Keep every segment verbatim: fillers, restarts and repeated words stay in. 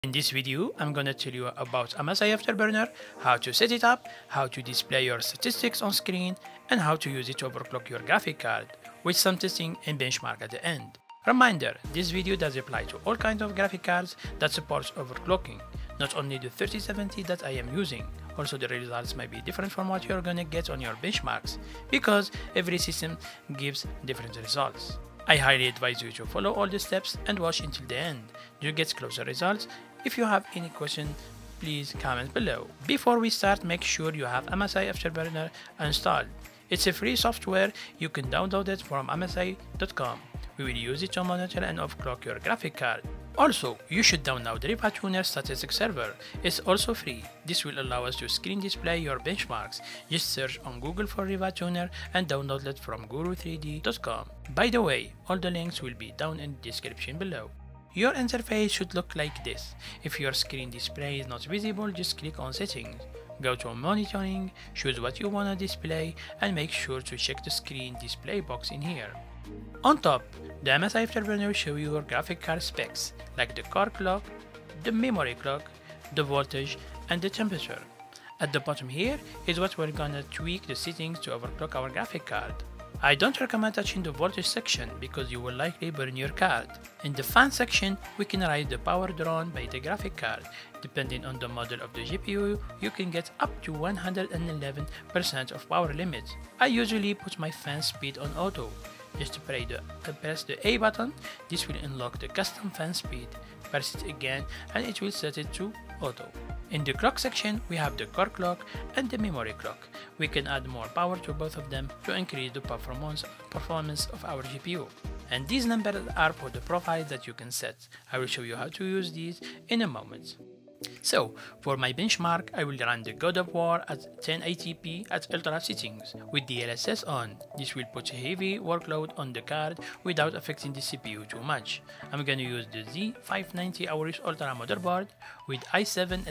In this video, I'm gonna tell you about M S I Afterburner, how to set it up, how to display your statistics on screen, and how to use it to overclock your graphic card, with some testing and benchmark at the end. Reminder, this video does apply to all kinds of graphic cards that supports overclocking, not only the thirty seventy that I am using. Also, the results might be different from what you're gonna get on your benchmarks, because every system gives different results. I highly advise you to follow all the steps and watch until the end to get closer results. If you have any question, please comment below. Before we start, make sure you have M S I Afterburner installed. It's a free software, you can download it from M S I dot com. We will use it to monitor and overclock your graphic card. Also, you should download the RivaTuner Statistics Server. It's also free. This will allow us to screen display your benchmarks. Just search on Google for RivaTuner and download it from guru three d dot com. By the way, all the links will be down in the description below. Your interface should look like this. If your screen display is not visible, just click on Settings. Go to Monitoring, choose what you want to display, and make sure to check the screen display box in here. On top, the M S I Afterburner will show you your graphic card specs, like the core clock, the memory clock, the voltage, and the temperature. At the bottom here is what we're gonna tweak the settings to overclock our graphic card. I don't recommend touching the voltage section because you will likely burn your card. In the fan section, we can raise the power drawn by the graphic card. Depending on the model of the G P U, you can get up to one hundred eleven percent of power limit. I usually put my fan speed on auto. Just press the, uh, press the A button, this will unlock the custom fan speed. Press it again and it will set it to auto. In the clock section, we have the core clock and the memory clock. We can add more power to both of them to increase the performance, performance of our G P U. And these numbers are for the profiles that you can set. I will show you how to use these in a moment. So, for my benchmark, I will run the God of War at ten eighty p at ultra settings with the L S S on. This will put a heavy workload on the card without affecting the C P U too much. I'm gonna use the Z five ninety Aorus Ultra motherboard with i seven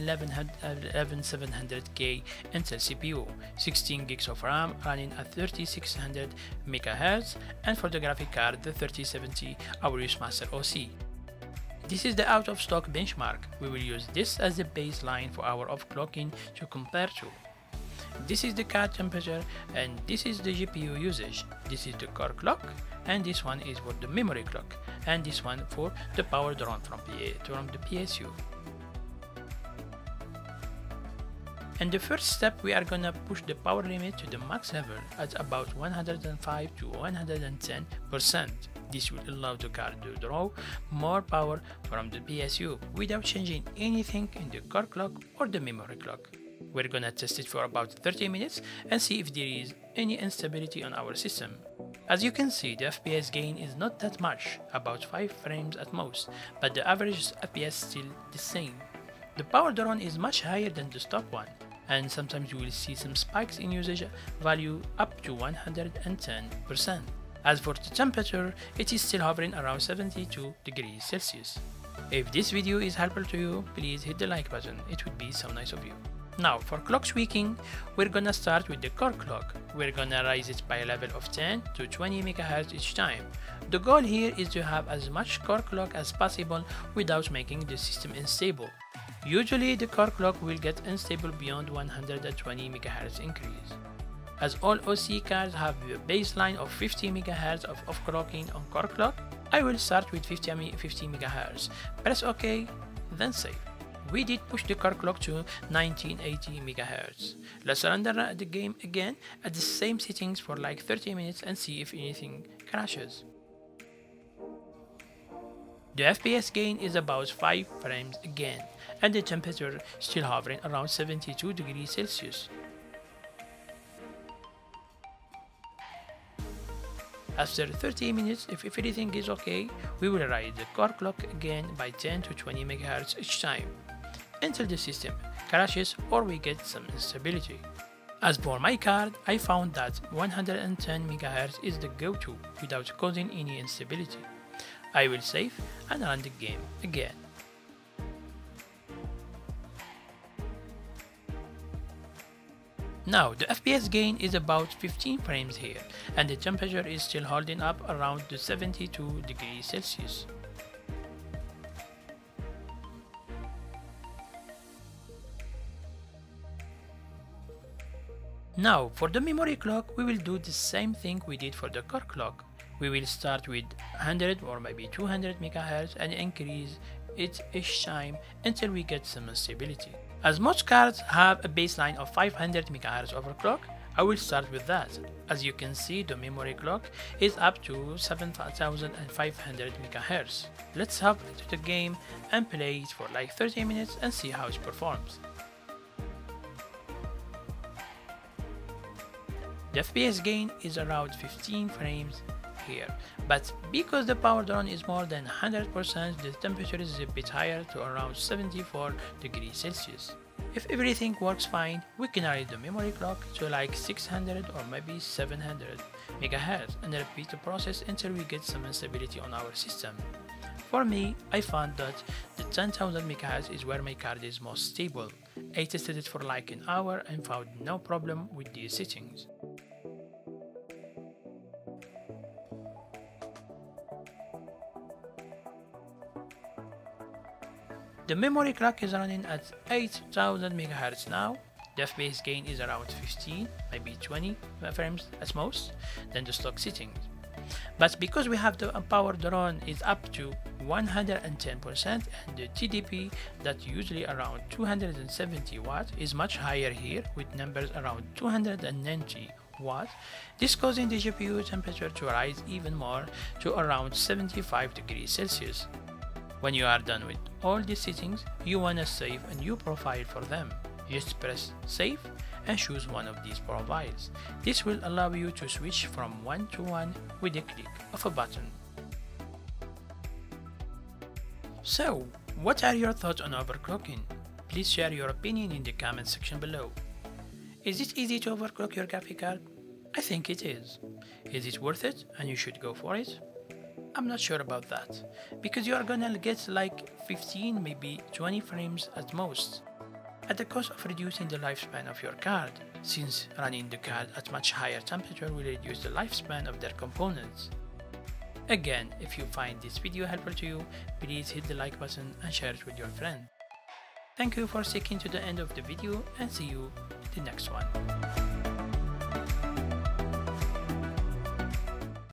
eleven seven hundred K Intel C P U, sixteen gigs of RAM running at thirty-six hundred megahertz, and for the graphic card, the thirty seventy Aorus Master O C. This is the out-of-stock benchmark. We will use this as a baseline for our overclocking to compare to. This is the card temperature and this is the G P U usage. This is the core clock and this one is for the memory clock and this one for the power drawn from, from the P S U. In the first step, we are gonna push the power limit to the max level at about one hundred five to one hundred ten percent. This will allow the card to draw more power from the P S U without changing anything in the core clock or the memory clock. We're gonna test it for about thirty minutes and see if there is any instability on our system. As you can see, the F P S gain is not that much, about five frames at most, but the average F P S is still the same. The power drawn is much higher than the stock one, and sometimes you will see some spikes in usage value up to one hundred ten percent. As for the temperature, it is still hovering around seventy-two degrees Celsius. If this video is helpful to you, please hit the like button, it would be so nice of you. Now for clock tweaking, we're gonna start with the core clock. We're gonna raise it by a level of ten to twenty megahertz each time. The goal here is to have as much core clock as possible without making the system unstable. Usually the core clock will get unstable beyond one hundred twenty megahertz increase. As all O C cards have a baseline of fifty megahertz of overclocking on core clock, I will start with fifty megahertz. Press OK, then save. We did push the core clock to nineteen eighty megahertz. Let's run the, the game again at the same settings for like thirty minutes and see if anything crashes. The F P S gain is about five frames again, and the temperature still hovering around seventy-two degrees Celsius. After thirty minutes, if everything is okay, we will raise the core clock again by ten to twenty megahertz each time, until the system crashes or we get some instability. As for my card, I found that one hundred ten megahertz is the go-to without causing any instability. I will save and run the game again. Now the F P S gain is about fifteen frames here, and the temperature is still holding up around the seventy-two degrees Celsius. Now for the memory clock, we will do the same thing we did for the core clock. We will start with one hundred or maybe two hundred megahertz and increase it each time until we get some stability. As most cards have a baseline of five hundred megahertz overclock, I will start with that. As you can see, the memory clock is up to seven thousand five hundred megahertz. Let's hop into the game and play it for like thirty minutes and see how it performs. The F P S gain is around fifteen frames here, but because the power drawn is more than one hundred percent, the temperature is a bit higher to around seventy-four degrees Celsius. If everything works fine, we can raise the memory clock to like six hundred or maybe seven hundred megahertz and repeat the process until we get some stability on our system. For me, I found that the ten thousand megahertz is where my card is most stable. I tested it for like an hour and found no problem with these settings. The memory clock is running at eight thousand megahertz now. The F P S gain is around fifteen, maybe twenty frames at most, than the stock settings. But because we have the power drawn is up to one hundred ten percent and the T D P that usually around two hundred seventy watts is much higher here with numbers around two hundred ninety watts, this causing the G P U temperature to rise even more to around seventy-five degrees Celsius. When you are done with all these settings, you wanna save a new profile for them. Just press save and choose one of these profiles. This will allow you to switch from one to one with a click of a button. So, what are your thoughts on overclocking? Please share your opinion in the comment section below. Is it easy to overclock your graphic card? I think it is. Is it worth it and you should go for it? I'm not sure about that, because you are gonna get like fifteen, maybe twenty frames at most, at the cost of reducing the lifespan of your card, since running the card at much higher temperature will reduce the lifespan of their components. Again, if you find this video helpful to you, please hit the like button and share it with your friend. Thank you for sticking to the end of the video and see you in the next one.